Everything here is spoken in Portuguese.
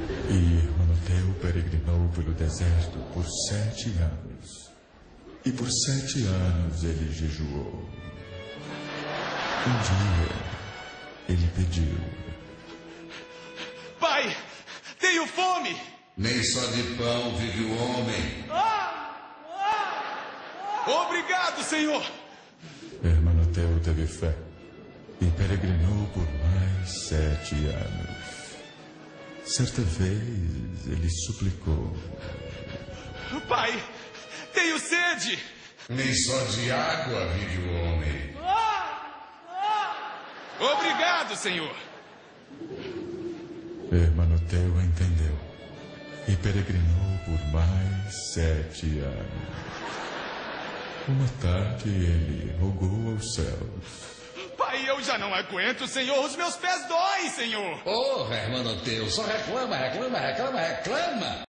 E Hermanoteu peregrinou pelo deserto por 7 anos. E por 7 anos ele jejuou. Um dia, ele pediu: Pai, tenho fome! Nem só de pão vive o homem. Obrigado, Senhor! Hermanoteu teve fé e peregrinou por mais 7 anos. Certa vez, ele suplicou: Pai, tenho sede! Nem só de água vive o homem. Obrigado, Senhor! Hermanoteu entendeu e peregrinou por mais 7 anos. Uma tarde, ele rogou aos céus: Pai, eu já não aguento, Senhor! Os meus pés doem, Senhor! Oh, Hermanoteu, só reclama, reclama, reclama, reclama.